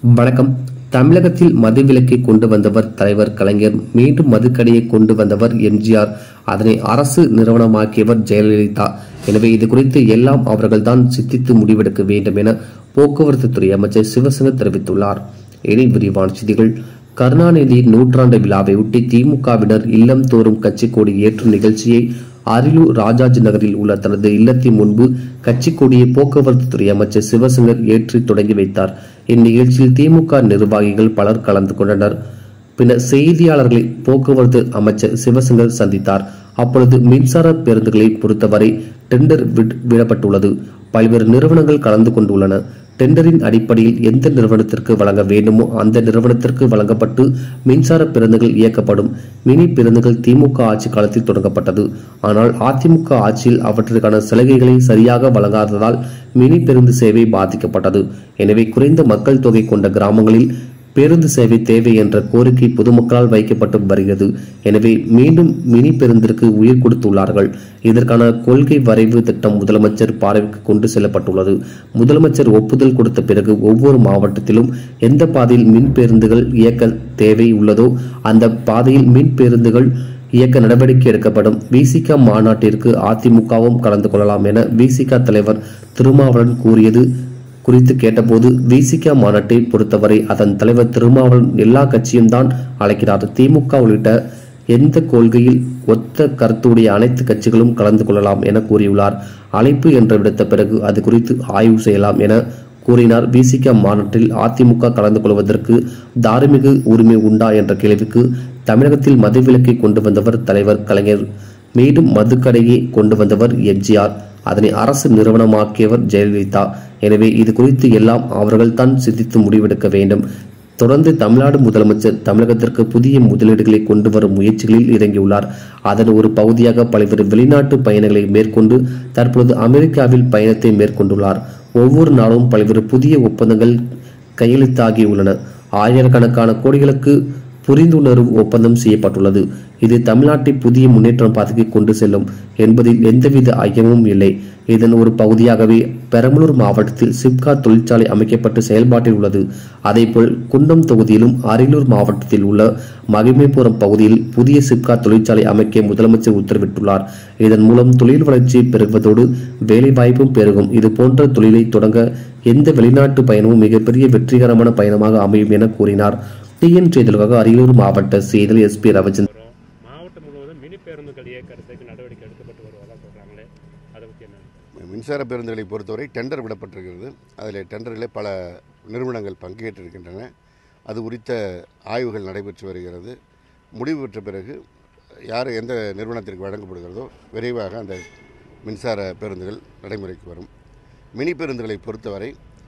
வணக்கம். தமிழகத்தில் மதுவிலக்கை கொண்டு வந்தவர் தலைவர் கலைஞர், மீண்டும் மதுக்கடையை கொண்டு வந்தவர் எம்ஜிஆர், அதனை அரசு நிறுவனமாக்கியவர் ஜெயலலிதா. எனவே இது குறித்து எல்லாம் அவர்கள்தான் சிந்தித்து முடிவெடுக்க வேண்டும் என போக்குவரத்து துறை அமைச்சர் சிவசங்கர் தெரிவித்துள்ளார். இனி விரிவான செய்திகள். கருணாநிதியின் நூற்றாண்டு விழாவை ஒட்டி திமுகவினர் இல்லம் தோறும் கட்சிக் கொடி ஏற்றும் நிகழ்ச்சியை அரியலூர் ராஜாஜி நகரில் உள்ள தனது இல்லத்தின் முன்பு கட்சிக் கொடியை போக்குவரத்து துறை அமைச்சர் சிவசங்கர் ஏற்றி தொடங்கி வைத்தார். இந்நிகழ்ச்சியில் திமுக நிர்வாகிகள் பலர் கலந்து கொண்டனர். பின்னர் செய்தியாளர்களை போக்குவரத்து அமைச்சர் சிவசங்கர் சந்தித்தார். அப்பொழுது மின்சார பேருந்துகளை பொறுத்தவரை டெண்டர் விடப்பட்டுள்ளது. பல்வேறு நிறுவனங்கள் கலந்து கொண்டுள்ளன. டெண்டரின் அடிப்படையில் எந்த நிறுவனத்திற்கு வழங்க வேண்டுமோ அந்த நிறுவனத்திற்கு வழங்கப்பட்டு மின்சார பேருந்துகள் இயக்கப்படும். மினி பேருந்துகள் திமுக ஆட்சி காலத்தில் தொடங்கப்பட்டது. ஆனால் அதிமுக ஆட்சியில் அவற்றிற்கான சலுகைகளை சரியாக வழங்காததால் மினி பேருந்து சேவை பாதிக்கப்பட்டது. எனவே குறைந்த மக்கள் தொகை கொண்ட கிராமங்களில் பேருந்து சேவை தேவை என்ற கோரிக்கை பொதுமக்களால் வைக்கப்பட்டு வருகிறது. எனவே மீண்டும் மினி பேருந்திற்கு உயிர் கொடுத்துள்ளார்கள். இதற்கான கொள்கை வரைவு திட்டம் முதலமைச்சர் பார்வைக்கு கொண்டு செல்லப்பட்டுள்ளது. முதலமைச்சர் ஒப்புதல் கொடுத்த பிறகு ஒவ்வொரு மாவட்டத்திலும் எந்த பாதையில் மின் பேருந்துகள் இயக்க தேவை உள்ளதோ அந்த பாதையில் மின் பேருந்துகள் இயக்க நடவடிக்கை எடுக்கப்படும். விசிக மாநாட்டிற்கு அதிமுகவும் கலந்து கொள்ளலாம் என விசிக தலைவர் திருமாவளவன் கூறியது குறித்து கேட்டபோது, விசிக மாநாட்டை பொறுத்தவரை அதன் தலைவர் திருமாவளவன் எல்லா கட்சியும் தான் அழைக்கிறார். திமுக உள்ளிட்ட எந்த கொள்கையில் ஒத்த கருத்துடைய அனைத்து கட்சிகளும் கலந்து கொள்ளலாம் என கூறியுள்ளார். அழைப்பு என்று விடுத்த பிறகு அது குறித்து ஆய்வு செய்யலாம் என கூறினார். விசிக மாநாட்டில் அதிமுக கலந்து கொள்வதற்கு தார்மீக உரிமை உண்டா என்ற கேள்விக்கு, தமிழகத்தில் மதுவிலக்கை கொண்டு வந்தவர் தலைவர் கலைஞர், மீண்டும் மதுக்கடையை கொண்டு வந்தவர் எம்ஜிஆர், அதனை அரசு நிறுவனமாக்கியவர் ஜெயலலிதா. எனவே இது குறித்து எல்லாம் அவர்கள்தான் சிந்தித்து முடிவெடுக்க வேண்டும். தொடர்ந்து தமிழ்நாடு முதலமைச்சர் தமிழகத்திற்கு புதிய முதலீடுகளை கொண்டு வரும் முயற்சிகளில் இறங்கியுள்ளார். அதன் ஒரு பகுதியாக பல்வேறு வெளிநாட்டு பயணங்களை மேற்கொண்டு தற்பொழுது அமெரிக்காவில் பயணத்தை மேற்கொண்டுள்ளார். ஒவ்வொரு நாளும் பல்வேறு புதிய ஒப்பந்தங்கள் கையெழுத்தாகியுள்ளன. ஆயிரக்கணக்கான கோடிகளுக்கு புரிந்துணர்வு ஒப்பந்தம் செய்யப்பட்டுள்ளது. இது தமிழ்நாட்டை புதிய முன்னேற்றம் பாதைக்கு கொண்டு செல்லும் என்பதில் எந்தவித ஐயமும் இல்லை. இதன் ஒரு பகுதியாகவே பெரம்பலூர் மாவட்டத்தில் சிப்காட் தொழிற்சாலை அமைக்கப்பட்டு செயல்பாட்டில் உள்ளது. அதேபோல் குன்னம் தொகுதியிலும் அரியலூர் மாவட்டத்தில் உள்ள மகிமைபுரம் பகுதியில் புதிய சிப்காட் தொழிற்சாலை அமைக்க முதலமைச்சர் உத்தரவிட்டுள்ளார். இதன் மூலம் தொழில் வளர்ச்சி பெருகுவதோடு வேலைவாய்ப்பும் பெருகும். இது போன்ற தொழிலை தொடங்க எந்த வெளிநாட்டு பயணமும் மிகப்பெரிய வெற்றிகரமான பயணமாக அமையும் என கூறினார். டிஎன் செய்திகளுக்காக அரியலூர் மாவட்ட செய்தியாளர் எஸ்பி ரவிச்சந்திரன். மாவட்டம் முழுவதும் மினி பேருந்துகள் இயக்கிறதுக்கு நடவடிக்கை எடுக்கப்பட்டு வருவதாக சொல்றாங்களே, அதை பற்றி என்ன? மின்சார பேருந்துகளை பொறுத்தவரை டெண்டர் விடப்பட்டிருக்கிறது. அதில் டெண்டரில் பல நிறுவனங்கள் பங்கேற்றிருக்கின்றன. அது குறித்த ஆய்வுகள் நடைபெற்று வருகிறது. முடிவு பெற்ற பிறகு யார் எந்த நிறுவனத்திற்கு வழங்கப்படுகிறதோ விரைவாக அந்த மின்சார பேருந்துகள் நடைமுறைக்கு வரும். மினி பேருந்துகளை பொறுத்தவரை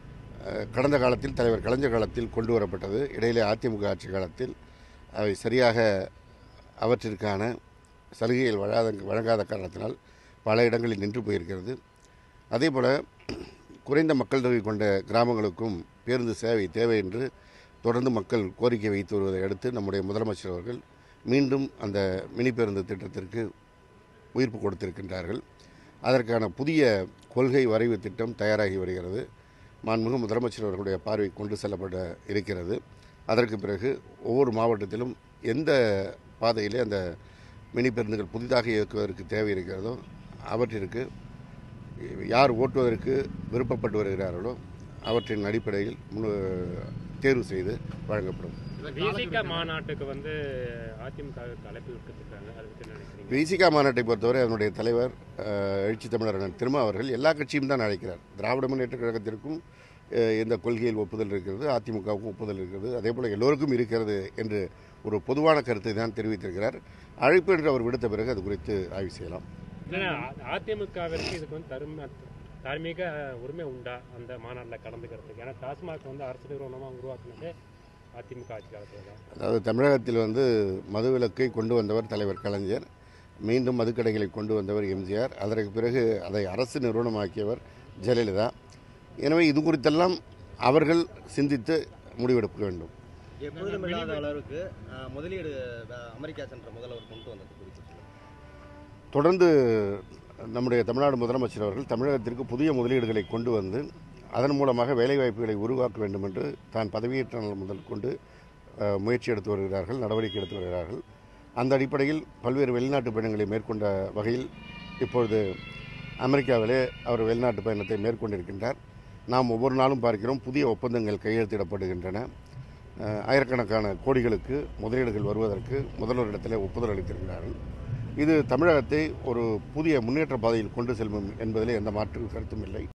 கடந்த காலத்தில் தலைவர் கலைஞர் காலத்தில் கொண்டு வரப்பட்டது. இடையிலே அதிமுக ஆட்சி காலத்தில் அவை சரியாக அவற்றிற்கான சலுகைகள் வழங்காத காரணத்தினால் பல இடங்களில் நின்று போயிருக்கிறது. அதேபோல் குறைந்த மக்கள் தொகை கொண்ட கிராமங்களுக்கும் பேருந்து சேவை தேவை என்று தொடர்ந்து மக்கள் கோரிக்கை வைத்து வருவதை அடுத்து நம்முடைய முதலமைச்சர் அவர்கள் மீண்டும் அந்த மினி பேருந்து திட்டத்திற்கு உயிர்ப்பு கொடுத்திருக்கின்றார்கள். அதற்கான புதிய கொள்கை வரைவு திட்டம் தயாராகி வருகிறது. மாண்புமிகு முதலமைச்சர் அவர்களுடைய பார்வை கொண்டு செல்லப்பட இருக்கிறது. அதற்கு பிறகு ஒவ்வொரு மாவட்டத்திலும் எந்த பாதையிலே அந்த மினி பேருந்துகள் புதிதாக இயக்குவதற்கு தேவை இருக்கிறதோ அவற்றிற்கு யார் ஓட்டுவதற்கு விருப்பப்பட்டு வருகிறார்களோ அவற்றின் அடிப்படையில் தேர்வு செய்து வழங்கப்படும். விசிக மாநாட்டுக்கு அதிமுக அழைப்பு விட்டுருக்காங்க. விசிக மாநாட்டை பொறுத்தவரை அதனுடைய தலைவர் எழுச்சி தமிழர் திருமா அவர்கள் எல்லா கட்சியும் தான் அழைக்கிறார். திராவிட முன்னேற்ற கழகத்திற்கும் இந்த கொள்கையில் ஒப்புதல் இருக்கிறது, அதிமுகவுக்கும் ஒப்புதல் இருக்கிறது, அதே போல் எல்லோருக்கும் இருக்கிறது என்று ஒரு பொதுவான கருத்தை தான் தெரிவித்திருக்கிறார். அழைப்பு என்று அவர் விடுத்த பிறகு அது குறித்து ஆய்வு செய்யலாம். அதிமுகவிற்கு இதுக்கு தார்மீக உரிமை உண்டா அந்த மாநாட்டில் கலந்துக்கிறதுக்கு? ஏன்னா டாஸ்மாக் அரசு நிறுவனமாக உருவாக்குனதே அதிமுக ஆட்சி காலத்தில் தான். அதாவது தமிழகத்தில் மதுவிலக்கை கொண்டு வந்தவர் தலைவர் கலைஞர், மீண்டும் மதுக்கடைகளை கொண்டு வந்தவர் எம்ஜிஆர், அதற்கு பிறகு அதை அரசு நிறுவனமாக்கியவர் ஜெயலலிதா. எனவே இது குறித்தெல்லாம் அவர்கள் சிந்தித்து முடிவெடுக்க வேண்டும். எப்பொழுதும் இல்லாத அளவுக்கு முதலீடு அமெரிக்கா சென்ற முதல்வர் கொண்டு வந்தது குறித்து தொடர்ந்து நம்முடைய தமிழ்நாடு முதலமைச்சர் அவர்கள் தமிழகத்திற்கு புதிய முதலீடுகளை கொண்டு வந்து அதன் மூலமாக வேலைவாய்ப்புகளை உருவாக்க வேண்டும் என்று தான் பதவியேற்ற நாள் முதல் கொண்டு முயற்சி எடுத்து வருகிறார்கள், நடவடிக்கை எடுத்து வருகிறார்கள். அந்த அடிப்படையில் பல்வேறு வெளிநாட்டு பயணங்களை மேற்கொண்ட வகையில் இப்பொழுது அமெரிக்காவிலே அவர் வெளிநாட்டு பயணத்தை மேற்கொண்டிருக்கின்றார். நாம் ஒவ்வொரு நாளும் பார்க்கிறோம், புதிய ஒப்பந்தங்கள் கையெழுத்திடப்படுகின்றன. ஆயிரக்கணக்கான கோடிகளுக்கு முதலீடுகள் வருவதற்கு முதல்வரிடத்தில் ஒப்புதல் அளித்திருக்கிறார்கள். இது தமிழகத்தை ஒரு புதிய முன்னேற்ற பாதையில் கொண்டு செல்லும் என்பதிலே எந்த மாற்று கருத்தும் இல்லை.